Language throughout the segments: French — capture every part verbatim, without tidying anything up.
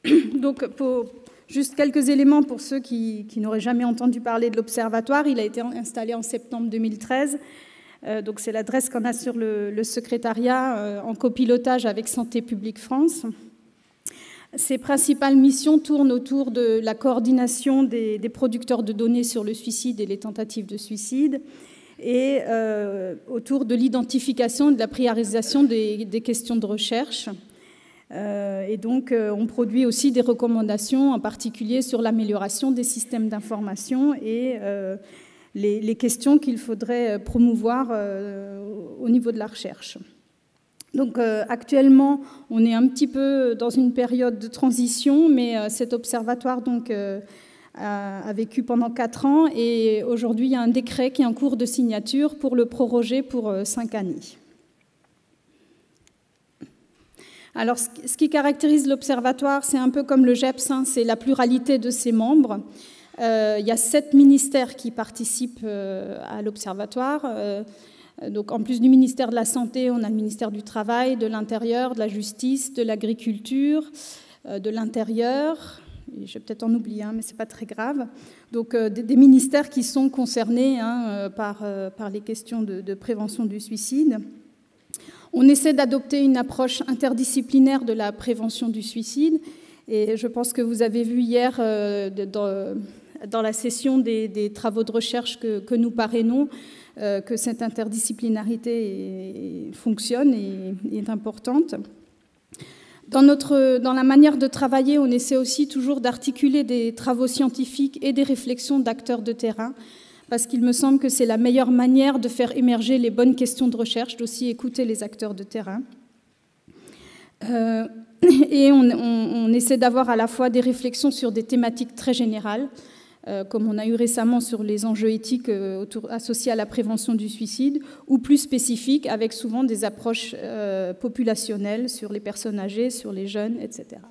Donc, pour, juste quelques éléments pour ceux qui, qui n'auraient jamais entendu parler de l'Observatoire. Il a été installé en septembre deux mille treize. Euh, donc, c'est l'adresse qu'on a sur le, le secrétariat euh, en copilotage avec Santé publique France. Ses principales missions tournent autour de la coordination des, des producteurs de données sur le suicide et les tentatives de suicide, et euh, autour de l'identification et de la priorisation des, des questions de recherche. Euh, et donc, euh, on produit aussi des recommandations, en particulier sur l'amélioration des systèmes d'information et euh, les, les questions qu'il faudrait promouvoir euh, au niveau de la recherche. Donc euh, actuellement, on est un petit peu dans une période de transition, mais euh, cet observatoire donc, euh, a, a vécu pendant quatre ans et aujourd'hui, il y a un décret qui est en cours de signature pour le proroger pour euh, cinq années. Alors, ce qui caractérise l'observatoire, c'est un peu comme le G E P S, hein, c'est la pluralité de ses membres. Euh, il y a sept ministères qui participent euh, à l'observatoire. Euh, Donc, en plus du ministère de la Santé, on a le ministère du Travail, de l'Intérieur, de la Justice, de l'Agriculture, de l'Intérieur. Je vais peut-être en oublier un, mais ce n'est pas très grave. Donc, euh, des, des ministères qui sont concernés hein, par, euh, par les questions de, de prévention du suicide. On essaie d'adopter une approche interdisciplinaire de la prévention du suicide. Et je pense que vous avez vu hier, euh, dans, dans la session des, des travaux de recherche que, que nous parrainons, Euh, que cette interdisciplinarité est, fonctionne et, et est importante. Dans, notre, dans la manière de travailler, on essaie aussi toujours d'articuler des travaux scientifiques et des réflexions d'acteurs de terrain, parce qu'il me semble que c'est la meilleure manière de faire émerger les bonnes questions de recherche, d'aussi écouter les acteurs de terrain. Euh, et on, on, on essaie d'avoir à la fois des réflexions sur des thématiques très générales, Euh, comme on a eu récemment sur les enjeux éthiques euh, autour, associés à la prévention du suicide, ou plus spécifiques, avec souvent des approches euh, populationnelles sur les personnes âgées, sur les jeunes, et cetera.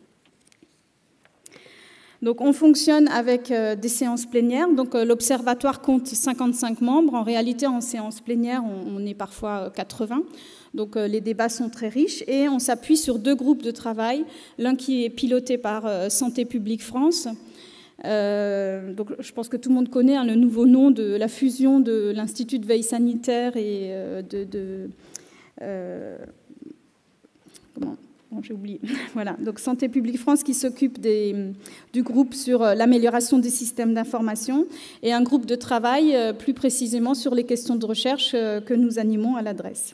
Donc, on fonctionne avec euh, des séances plénières. Donc, euh, l'Observatoire compte cinquante-cinq membres. En réalité, en séance plénière, on, on est parfois quatre-vingts. Donc, euh, les débats sont très riches. Et on s'appuie sur deux groupes de travail. L'un qui est piloté par euh, Santé publique France. Euh, donc, je pense que tout le monde connaît hein, le nouveau nom de la fusion de l'Institut de veille sanitaire et euh, de... de euh, comment bon, j'ai oublié. Voilà. Donc, Santé publique France qui s'occupe des, du groupe sur l'amélioration des systèmes d'information et un groupe de travail euh, plus précisément sur les questions de recherche euh, que nous animons à l'adresse.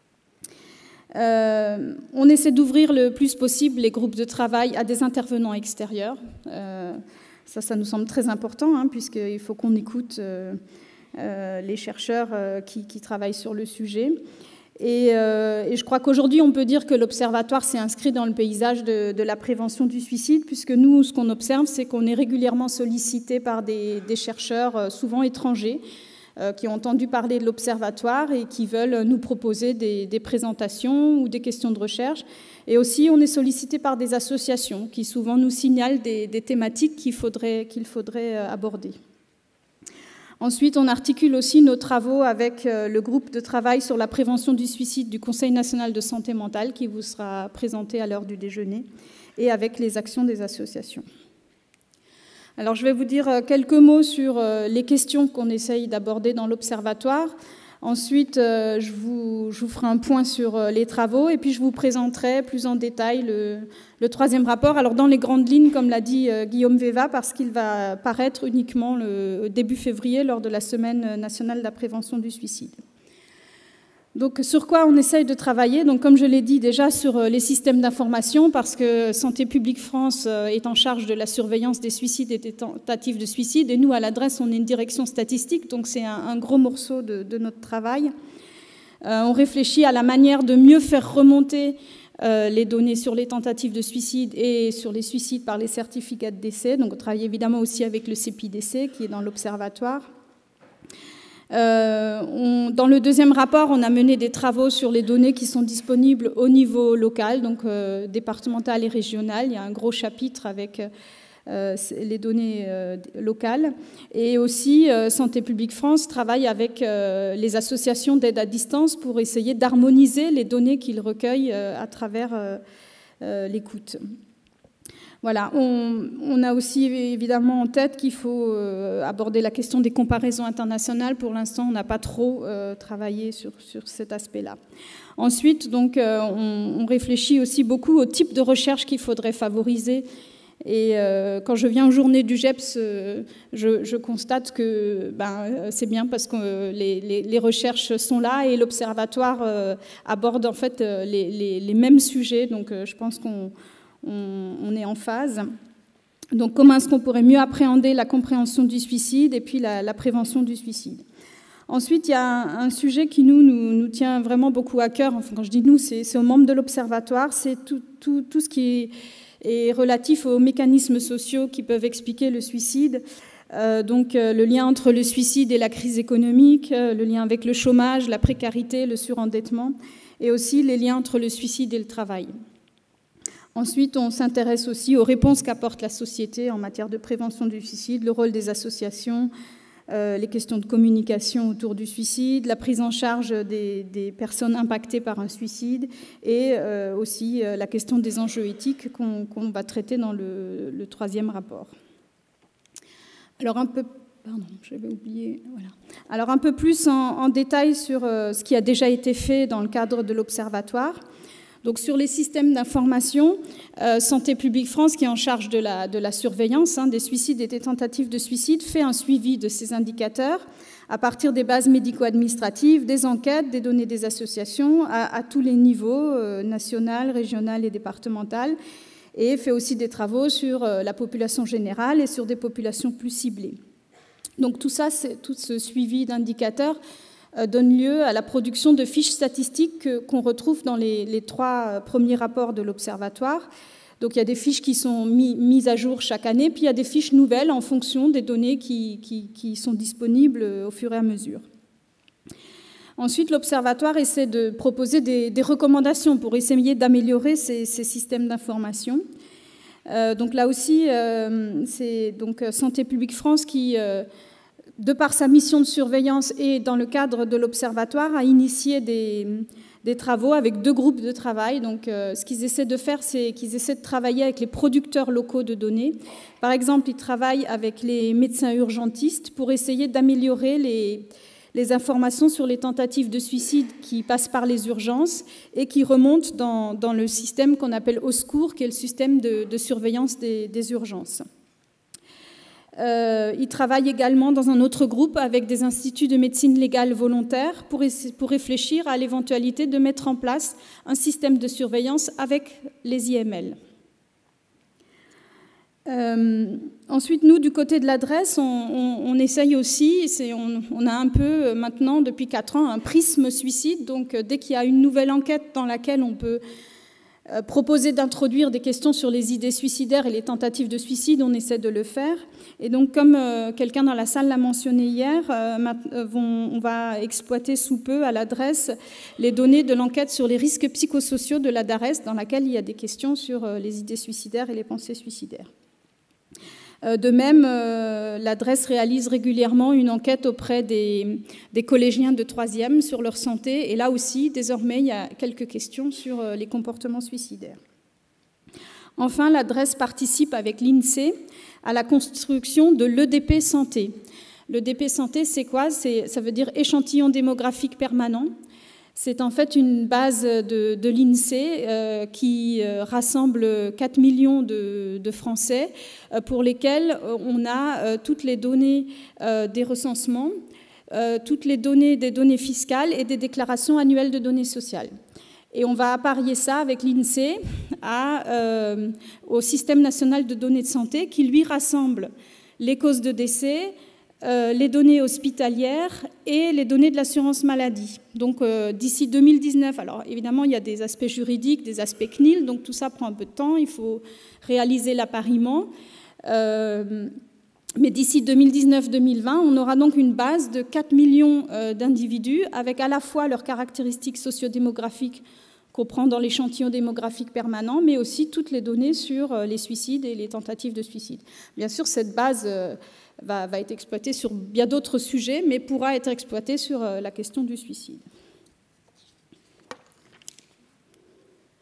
Euh, on essaie d'ouvrir le plus possible les groupes de travail à des intervenants extérieurs. Euh, Ça, ça nous semble très important, hein, puisqu'il faut qu'on écoute euh, euh, les chercheurs euh, qui, qui travaillent sur le sujet. Et, euh, et je crois qu'aujourd'hui, on peut dire que l'Observatoire s'est inscrit dans le paysage de, de la prévention du suicide, puisque nous, ce qu'on observe, c'est qu'on est régulièrement sollicité par des, des chercheurs, euh, souvent étrangers, euh, qui ont entendu parler de l'Observatoire et qui veulent nous proposer des, des présentations ou des questions de recherche. Et aussi, on est sollicité par des associations qui souvent nous signalent des, des thématiques qu'il faudrait, qu'il faudrait aborder. Ensuite, on articule aussi nos travaux avec le groupe de travail sur la prévention du suicide du Conseil national de santé mentale qui vous sera présenté à l'heure du déjeuner et avec les actions des associations. Alors, je vais vous dire quelques mots sur les questions qu'on essaye d'aborder dans l'Observatoire. Ensuite, euh, je, vous, je vous ferai un point sur euh, les travaux et puis je vous présenterai plus en détail le, le troisième rapport. Alors, dans les grandes lignes, comme l'a dit euh, Guillaume Veva, parce qu'il va paraître uniquement le début février lors de la Semaine nationale de la prévention du suicide. Donc, sur quoi on essaye de travailler? Donc, comme je l'ai dit déjà, sur les systèmes d'information, parce que Santé publique France est en charge de la surveillance des suicides et des tentatives de suicide, et nous, à l'adresse, on est une direction statistique, donc c'est un, un gros morceau de, de notre travail. Euh, on réfléchit à la manière de mieux faire remonter euh, les données sur les tentatives de suicide et sur les suicides par les certificats de décès. Donc, on travaille évidemment aussi avec le C P I D C, qui est dans l'Observatoire. Euh, on, dans le deuxième rapport, on a mené des travaux sur les données qui sont disponibles au niveau local, donc euh, départemental et régional. Il y a un gros chapitre avec euh, les données euh, locales. Et aussi, euh, Santé publique France travaille avec euh, les associations d'aide à distance pour essayer d'harmoniser les données qu'ils recueillent euh, à travers euh, euh, l'écoute. Voilà, on, on a aussi évidemment en tête qu'il faut euh, aborder la question des comparaisons internationales. Pour l'instant, on n'a pas trop euh, travaillé sur, sur cet aspect-là. Ensuite, donc, euh, on, on réfléchit aussi beaucoup au type de recherche qu'il faudrait favoriser. Et euh, quand je viens aux journées du G E P S, euh, je, je constate que ben, c'est bien parce que les, les, les recherches sont là et l'Observatoire euh, aborde en fait les, les, les mêmes sujets. Donc, euh, je pense qu'on On, on est en phase. Donc, comment est-ce qu'on pourrait mieux appréhender la compréhension du suicide et puis la, la prévention du suicide? Ensuite, il y a un, un sujet qui nous, nous, nous tient vraiment beaucoup à cœur. Enfin, quand je dis nous, c'est aux membres de l'Observatoire. C'est tout, tout, tout ce qui est, est relatif aux mécanismes sociaux qui peuvent expliquer le suicide. Euh, donc, euh, le lien entre le suicide et la crise économique, euh, le lien avec le chômage, la précarité, le surendettement, et aussi les liens entre le suicide et le travail. Ensuite, on s'intéresse aussi aux réponses qu'apporte la société en matière de prévention du suicide, le rôle des associations, euh, les questions de communication autour du suicide, la prise en charge des, des personnes impactées par un suicide et euh, aussi euh, la question des enjeux éthiques qu'on qu'on va traiter dans le, le troisième rapport. Alors un peu, pardon, j'avais oublié, voilà. Alors un peu plus en, en détail sur euh, ce qui a déjà été fait dans le cadre de l'Observatoire. Donc sur les systèmes d'information, euh, Santé publique France, qui est en charge de la, de la surveillance hein, des suicides et des tentatives de suicide, fait un suivi de ces indicateurs à partir des bases médico-administratives, des enquêtes, des données des associations à, à tous les niveaux, euh, national, régional et départemental, et fait aussi des travaux sur euh, la population générale et sur des populations plus ciblées. Donc tout ça, c'est, tout ce suivi d'indicateurs donne lieu à la production de fiches statistiques qu'on retrouve dans les, les trois premiers rapports de l'Observatoire. Donc il y a des fiches qui sont mis, mises à jour chaque année, puis il y a des fiches nouvelles en fonction des données qui, qui, qui sont disponibles au fur et à mesure. Ensuite, l'Observatoire essaie de proposer des, des recommandations pour essayer d'améliorer ces, ces systèmes d'information. Euh, donc là aussi, euh, c'est donc Santé publique France qui... Euh, de par sa mission de surveillance et dans le cadre de l'Observatoire, a initié des, des travaux avec deux groupes de travail. Donc, euh, ce qu'ils essaient de faire, c'est qu'ils essaient de travailler avec les producteurs locaux de données. Par exemple, ils travaillent avec les médecins urgentistes pour essayer d'améliorer les, les informations sur les tentatives de suicide qui passent par les urgences et qui remontent dans, dans le système qu'on appelle Au Secours, qui est le système de, de surveillance des, des urgences. Euh, il travaille également dans un autre groupe avec des instituts de médecine légale volontaire pour, pour réfléchir à l'éventualité de mettre en place un système de surveillance avec les I M L. Euh, ensuite, nous, du côté de l'adresse, on, on, on essaye aussi, on, on a un peu maintenant, depuis quatre ans, un prisme suicide. Donc, dès qu'il y a une nouvelle enquête dans laquelle on peut euh, proposer d'introduire des questions sur les idées suicidaires et les tentatives de suicide, on essaie de le faire. Et donc, comme euh, quelqu'un dans la salle l'a mentionné hier, euh, vont, on va exploiter sous peu à l'adresse les données de l'enquête sur les risques psychosociaux de la DARES, dans laquelle il y a des questions sur euh, les idées suicidaires et les pensées suicidaires. De même, euh, l'adresse réalise régulièrement une enquête auprès des, des collégiens de troisième sur leur santé. Et là aussi, désormais, il y a quelques questions sur euh, les comportements suicidaires. Enfin, l'adresse participe avec l'INSEE à la construction de l'E D P Santé. L'E D P Santé, c'est quoi? C'est, ça veut dire échantillon démographique permanent. C'est en fait une base de, de l'INSEE euh, qui euh, rassemble quatre millions de, de Français euh, pour lesquels on a euh, toutes les données euh, des recensements, euh, toutes les données des données fiscales et des déclarations annuelles de données sociales. Et on va apparier ça avec l'INSEE à, euh, au système national de données de santé qui, lui, rassemble les causes de décès, euh, les données hospitalières et les données de l'assurance maladie. Donc, euh, d'ici deux mille dix-neuf, alors évidemment, il y a des aspects juridiques, des aspects C N I L, donc tout ça prend un peu de temps, il faut réaliser l'appariement. Euh, mais d'ici deux mille dix-neuf deux mille vingt, on aura donc une base de quatre millions euh, d'individus avec à la fois leurs caractéristiques sociodémographiques qu'on prend dans l'échantillon démographique permanent, mais aussi toutes les données sur les suicides et les tentatives de suicide. Bien sûr, cette base va, va être exploitée sur bien d'autres sujets, mais pourra être exploitée sur la question du suicide.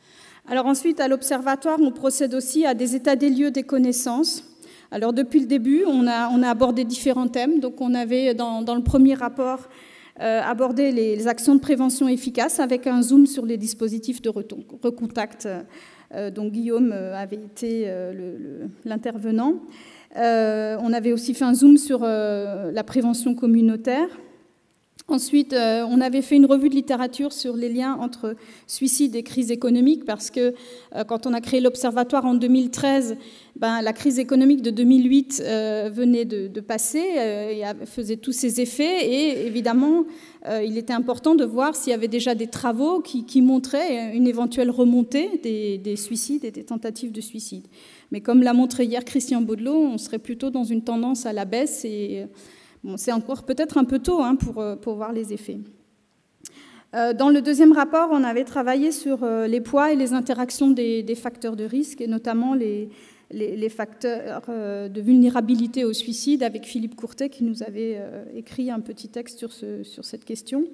Alors ensuite, à l'Observatoire, on procède aussi à des états des lieux des connaissances. Alors depuis le début, on a, on a abordé différents thèmes. Donc on avait dans, dans le premier rapport euh, abordé les, les actions de prévention efficaces avec un zoom sur les dispositifs de recontact. Euh, donc Guillaume avait été euh, l'intervenant. Euh, on avait aussi fait un zoom sur euh, la prévention communautaire. Ensuite, euh, on avait fait une revue de littérature sur les liens entre suicide et crise économique, parce que euh, quand on a créé l'Observatoire en deux mille treize, ben, la crise économique de deux mille huit euh, venait de, de passer euh, et faisait tous ses effets. Et évidemment, euh, il était important de voir s'il y avait déjà des travaux qui, qui montraient une éventuelle remontée des, des suicides et des tentatives de suicide. Mais comme l'a montré hier Christian Baudelot, on serait plutôt dans une tendance à la baisse et... Bon, c'est encore peut-être un peu tôt hein, pour, pour voir les effets. Euh, dans le deuxième rapport, on avait travaillé sur euh, les poids et les interactions des, des facteurs de risque, et notamment les, les, les facteurs euh, de vulnérabilité au suicide, avec Philippe Courtet, qui nous avait euh, écrit un petit texte sur, ce, sur cette question.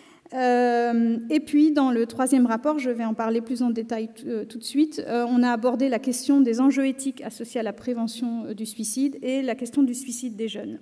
Euh, et puis, dans le troisième rapport, je vais en parler plus en détail euh, tout de suite, euh, on a abordé la question des enjeux éthiques associés à la prévention euh, du suicide et la question du suicide des jeunes.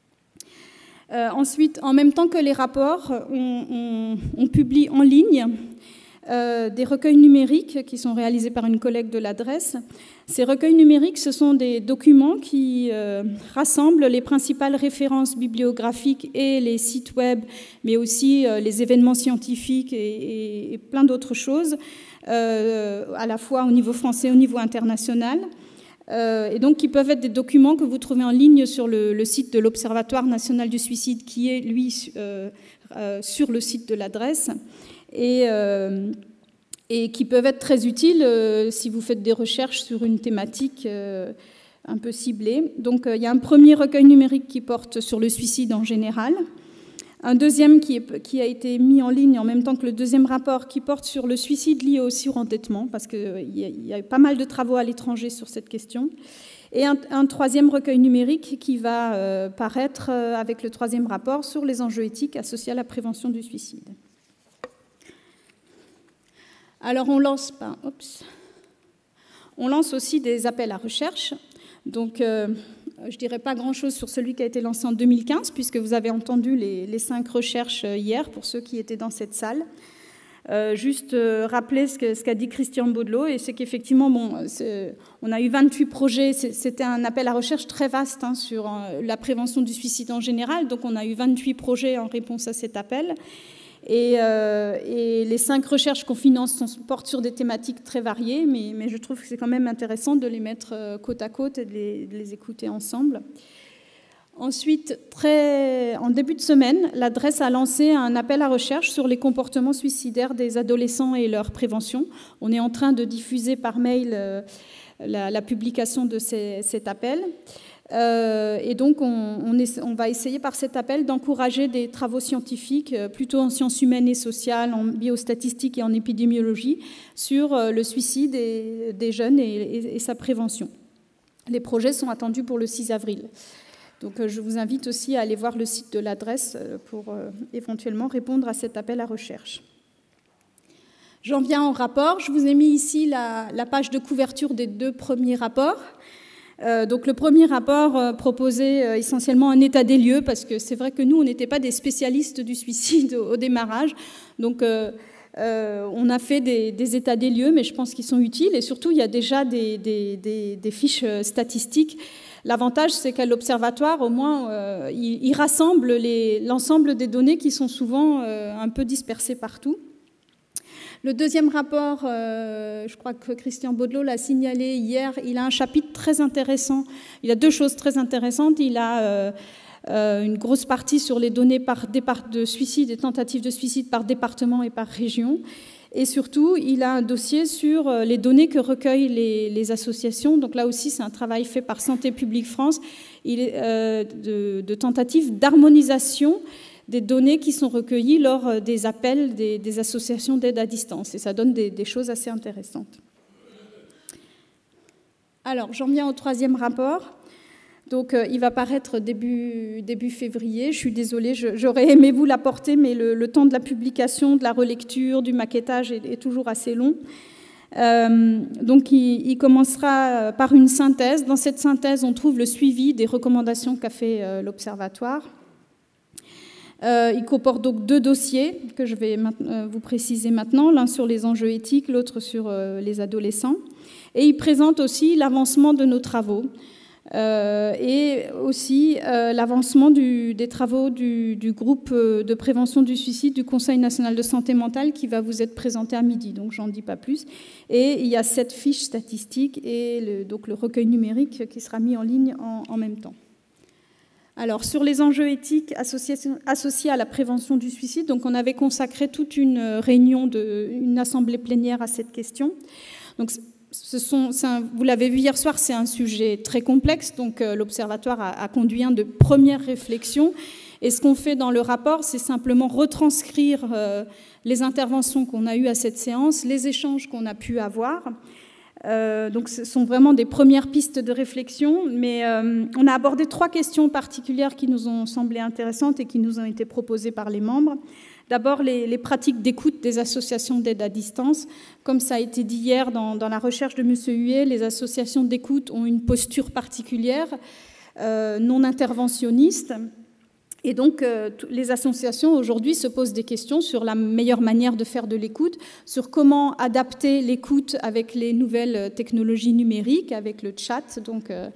Euh, ensuite, en même temps que les rapports, on, on, on publie en ligne euh, des recueils numériques qui sont réalisés par une collègue de l'adresse. Ces recueils numériques, ce sont des documents qui euh, rassemblent les principales références bibliographiques et les sites web, mais aussi euh, les événements scientifiques et, et, et plein d'autres choses, euh, à la fois au niveau français et au niveau international. Euh, et donc qui peuvent être des documents que vous trouvez en ligne sur le, le site de l'Observatoire national du suicide, qui est, lui, euh, euh, sur le site de l'adresse, et, euh, et qui peuvent être très utiles euh, si vous faites des recherches sur une thématique euh, un peu ciblée. Donc euh, il y a un premier recueil numérique qui porte sur le suicide en général, un deuxième qui, est, qui a été mis en ligne en même temps que le deuxième rapport qui porte sur le suicide lié au surendettement, parce qu'il euh, y, y a pas mal de travaux à l'étranger sur cette question, et un, un troisième recueil numérique qui va euh, paraître euh, avec le troisième rapport sur les enjeux éthiques associés à la prévention du suicide. Alors on lance, ben, oups, on lance aussi des appels à recherche, donc... Euh, je ne dirais pas grand-chose sur celui qui a été lancé en deux mille quinze, puisque vous avez entendu les, les cinq recherches hier, pour ceux qui étaient dans cette salle. Euh, juste euh, rappeler ce, que, ce qu'a dit Christian Baudelot, et c'est qu'effectivement, bon, c'est, on a eu vingt-huit projets, c'est, c'était un appel à recherche très vaste hein, sur euh, la prévention du suicide en général, donc on a eu vingt-huit projets en réponse à cet appel. Et, euh, et les cinq recherches qu'on finance sont, portent sur des thématiques très variées, mais, mais je trouve que c'est quand même intéressant de les mettre euh, côte à côte et de les, de les écouter ensemble. Ensuite, très, en début de semaine, l'adresse a lancé un appel à recherche sur les comportements suicidaires des adolescents et leur prévention. On est en train de diffuser par mail euh, la, la publication de ces, cet appel. Euh, et donc, on, on, est, on va essayer par cet appel d'encourager des travaux scientifiques, euh, plutôt en sciences humaines et sociales, en biostatistique et en épidémiologie, sur euh, le suicide et, des jeunes et, et, et sa prévention. Les projets sont attendus pour le six avril. Donc, euh, je vous invite aussi à aller voir le site de l'adresse pour euh, éventuellement répondre à cet appel à recherche. J'en viens au rapport. Je vous ai mis ici la, la page de couverture des deux premiers rapports. Euh, donc le premier rapport euh, proposait euh, essentiellement un état des lieux, parce que c'est vrai que nous, on n'était pas des spécialistes du suicide au, au démarrage. Donc euh, euh, on a fait des, des états des lieux, mais je pense qu'ils sont utiles. Et surtout, il y a déjà des, des, des, des fiches statistiques. L'avantage, c'est qu'à l'Observatoire, au moins, euh, il, il rassemble les, l'ensemble des données qui sont souvent euh, un peu dispersées partout. Le deuxième rapport, euh, je crois que Christian Baudelot l'a signalé hier, il a un chapitre très intéressant. Il a deux choses très intéressantes. Il a euh, euh, une grosse partie sur les données par départ de suicide et tentatives de suicide par département et par région. Et surtout, il a un dossier sur les données que recueillent les, les associations. Donc là aussi, c'est un travail fait par Santé publique France, il est, euh, de, de tentatives d'harmonisation des données qui sont recueillies lors des appels des, des associations d'aide à distance. Et ça donne des, des choses assez intéressantes. Alors, j'en viens au troisième rapport. Donc, euh, il va paraître début, début février. Je suis désolée, je, j'aurais aimé vous l'apporter, mais le, le temps de la publication, de la relecture, du maquettage est, est toujours assez long. Euh, donc il, il commencera par une synthèse. Dans cette synthèse, on trouve le suivi des recommandations qu'a fait euh, l'Observatoire. Euh, il comporte donc deux dossiers que je vais euh, vous préciser maintenant, l'un sur les enjeux éthiques, l'autre sur euh, les adolescents. Et il présente aussi l'avancement de nos travaux euh, et aussi euh, l'avancement des travaux du, du groupe de prévention du suicide du Conseil national de santé mentale qui va vous être présenté à midi, donc j'en dis pas plus. Et il y a cette fiche statistique et le, donc le recueil numérique qui sera mis en ligne en, en même temps. Alors, sur les enjeux éthiques associés, associés à la prévention du suicide, donc on avait consacré toute une réunion, de, une assemblée plénière à cette question. Donc, ce sont, un, vous l'avez vu hier soir, c'est un sujet très complexe, donc euh, l'Observatoire a, a conduit un de premières réflexions. Et ce qu'on fait dans le rapport, c'est simplement retranscrire euh, les interventions qu'on a eues à cette séance, les échanges qu'on a pu avoir. Euh, donc ce sont vraiment des premières pistes de réflexion, mais euh, on a abordé trois questions particulières qui nous ont semblé intéressantes et qui nous ont été proposées par les membres. D'abord, les, les pratiques d'écoute des associations d'aide à distance. Comme ça a été dit hier dans, dans la recherche de M. Huet, les associations d'écoute ont une posture particulière, euh, non interventionniste. Et donc, euh, les associations aujourd'hui se posent des questions sur la meilleure manière de faire de l'écoute, sur comment adapter l'écoute avec les nouvelles technologies numériques, avec le chat. Donc, euh,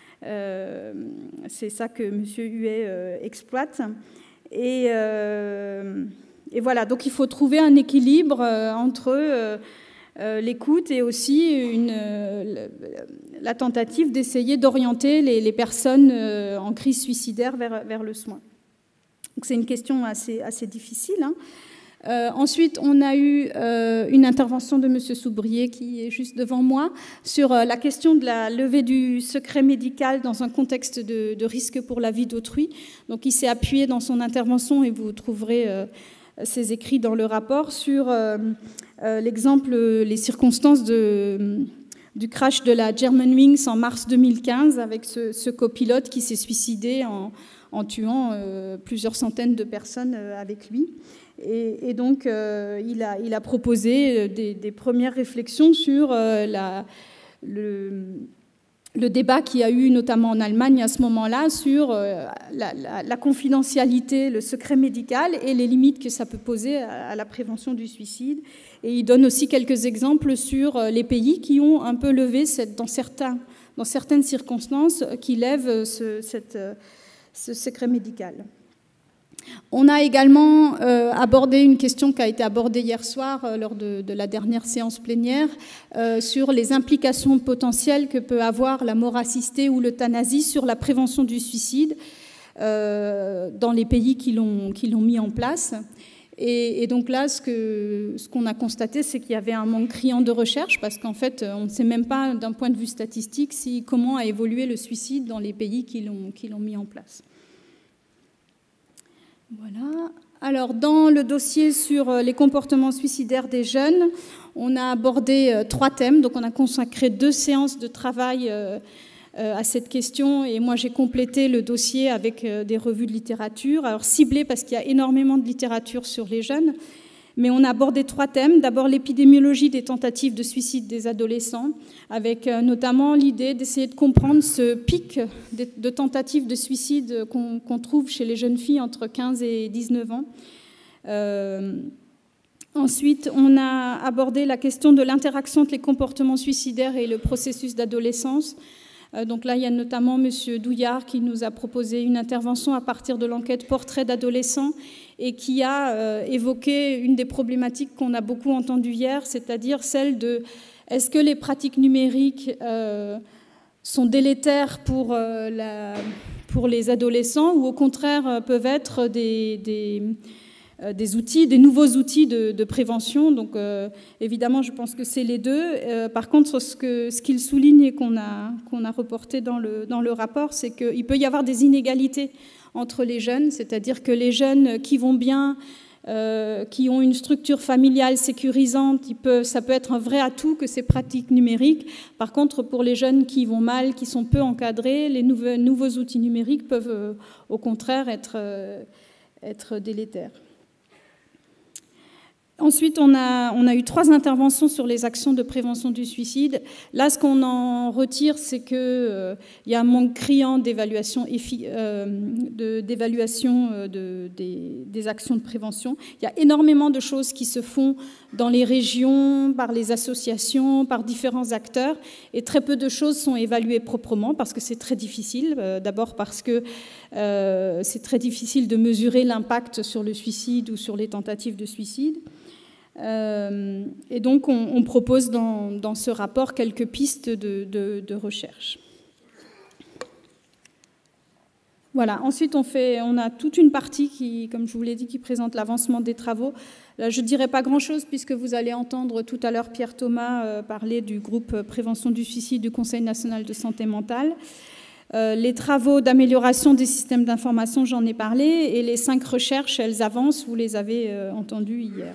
euh, c'est ça que M. Huet euh, exploite. Et, euh, et voilà, donc il faut trouver un équilibre euh, entre euh, euh, l'écoute et aussi une, euh, la tentative d'essayer d'orienter les, les personnes euh, en crise suicidaire vers, vers le soin. Donc c'est une question assez, assez difficile. Hein. Euh, ensuite, on a eu euh, une intervention de M. Soubrier, qui est juste devant moi, sur euh, la question de la levée du secret médical dans un contexte de, de risque pour la vie d'autrui. Donc il s'est appuyé dans son intervention, et vous trouverez euh, ses écrits dans le rapport, sur euh, euh, l'exemple, les circonstances de, du crash de la Germanwings en mars deux mille quinze, avec ce, ce copilote qui s'est suicidé en... en tuant euh, plusieurs centaines de personnes euh, avec lui. Et, et donc, euh, il, a, il a proposé des, des premières réflexions sur euh, la, le, le débat qu'il y a eu, notamment en Allemagne à ce moment-là, sur euh, la, la, la confidentialité, le secret médical et les limites que ça peut poser à, à la prévention du suicide. Et il donne aussi quelques exemples sur les pays qui ont un peu levé, cette, dans, certains, dans certaines circonstances, qui lèvent ce, cette... ce secret médical. On a également euh, abordé une question qui a été abordée hier soir euh, lors de, de la dernière séance plénière euh, sur les implications potentielles que peut avoir la mort assistée ou l'euthanasie sur la prévention du suicide euh, dans les pays qui l'ont qui l'ont mis en place. Et, et donc là, ce que, ce qu'on a constaté, c'est qu'il y avait un manque criant de recherche, parce qu'en fait, on ne sait même pas, d'un point de vue statistique, si, comment a évolué le suicide dans les pays qui l'ont, qui l'ont mis en place. Voilà. Alors, dans le dossier sur les comportements suicidaires des jeunes, on a abordé trois thèmes. Donc, on a consacré deux séances de travail à cette question, et moi j'ai complété le dossier avec des revues de littérature, alors ciblées parce qu'il y a énormément de littérature sur les jeunes, mais on a abordé trois thèmes. D'abord l'épidémiologie des tentatives de suicide des adolescents, avec notamment l'idée d'essayer de comprendre ce pic de tentatives de suicide qu'on qu'on trouve chez les jeunes filles entre quinze et dix-neuf ans. Euh, Ensuite, on a abordé la question de l'interaction entre les comportements suicidaires et le processus d'adolescence. Donc là, il y a notamment M. Douillard qui nous a proposé une intervention à partir de l'enquête Portrait d'adolescents et qui a euh, évoqué une des problématiques qu'on a beaucoup entendues hier, c'est-à-dire celle de est-ce que les pratiques numériques euh, sont délétères pour, euh, la, pour les adolescents ou au contraire peuvent être des... des des outils, des nouveaux outils de, de prévention. Donc euh, évidemment, je pense que c'est les deux. Euh, par contre, ce, que, ce qu'il souligne et qu'on a, qu'on a reporté dans le, dans le rapport, c'est qu'il peut y avoir des inégalités entre les jeunes, c'est-à-dire que les jeunes qui vont bien, euh, qui ont une structure familiale sécurisante, ils peuvent, ça peut être un vrai atout que ces pratiques numériques. Par contre, pour les jeunes qui vont mal, qui sont peu encadrés, les nouveaux, nouveaux outils numériques peuvent euh, au contraire être, euh, être délétères. Ensuite, on a, on a eu trois interventions sur les actions de prévention du suicide. Là, ce qu'on en retire, c'est qu'il euh, y a un manque criant d'évaluation euh, de, d'évaluation euh, de, des, des actions de prévention. Il y a énormément de choses qui se font dans les régions, par les associations, par différents acteurs, et très peu de choses sont évaluées proprement, parce que c'est très difficile. Euh, d'abord parce que euh, c'est très difficile de mesurer l'impact sur le suicide ou sur les tentatives de suicide. Euh, et donc, on, on propose dans, dans ce rapport quelques pistes de, de, de recherche. Voilà. Ensuite, on, fait, on a toute une partie qui, comme je vous l'ai dit, qui présente l'avancement des travaux. Là, je ne dirai pas grand-chose puisque vous allez entendre tout à l'heure Pierre Thomas euh, parler du groupe Prévention du suicide du Conseil national de santé mentale. Euh, les travaux d'amélioration des systèmes d'information, j'en ai parlé, et les cinq recherches, elles avancent, vous les avez euh, entendues hier.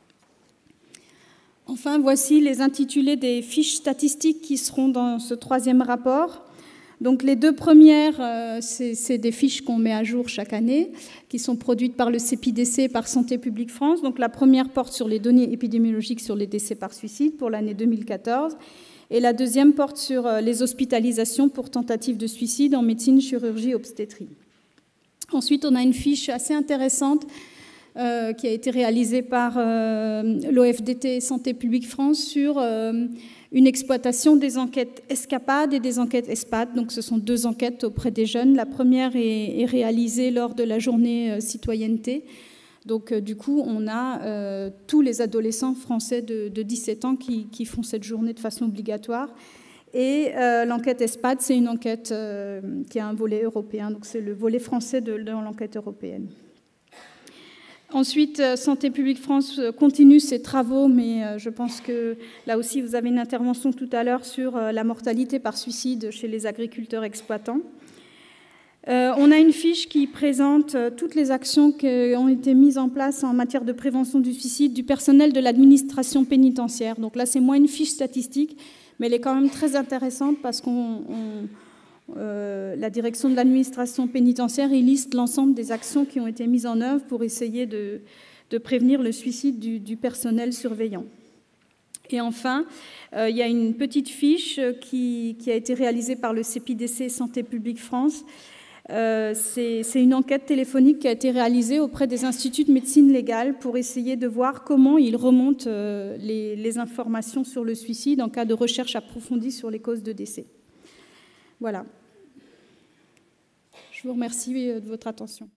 Enfin, voici les intitulés des fiches statistiques qui seront dans ce troisième rapport. Donc, les deux premières, euh, c'est des fiches qu'on met à jour chaque année, qui sont produites par le C P I D C et par Santé publique France. Donc, la première porte sur les données épidémiologiques sur les décès par suicide pour l'année deux mille quatorze. Et la deuxième porte sur euh, les hospitalisations pour tentatives de suicide en médecine, chirurgie, obstétrique. Ensuite, on a une fiche assez intéressante Euh, qui a été réalisé par euh, l'O F D T Santé publique France sur euh, une exploitation des enquêtes ESCAPAD et des enquêtes ESPAD. Donc, ce sont deux enquêtes auprès des jeunes. La première est, est réalisée lors de la journée euh, citoyenneté. Donc, euh, du coup, on a euh, tous les adolescents français de, de dix-sept ans qui, qui font cette journée de façon obligatoire. Et euh, l'enquête ESPAD, c'est une enquête euh, qui a un volet européen. Donc, c'est le volet français de, de l'enquête européenne. Ensuite, Santé publique France continue ses travaux, mais je pense que là aussi, vous avez une intervention tout à l'heure sur la mortalité par suicide chez les agriculteurs exploitants. Euh, on a une fiche qui présente toutes les actions qui ont été mises en place en matière de prévention du suicide du personnel de l'administration pénitentiaire. Donc là, c'est moins une fiche statistique, mais elle est quand même très intéressante parce qu'on... On, Euh, la direction de l'administration pénitentiaire il liste l'ensemble des actions qui ont été mises en œuvre pour essayer de, de prévenir le suicide du, du personnel surveillant. Et enfin, euh, il y a une petite fiche qui, qui a été réalisée par le C P I D C Santé publique France. Euh, c'est une enquête téléphonique qui a été réalisée auprès des instituts de médecine légale pour essayer de voir comment ils remontent euh, les, les informations sur le suicide en cas de recherche approfondie sur les causes de décès. Voilà. Je vous remercie de votre attention.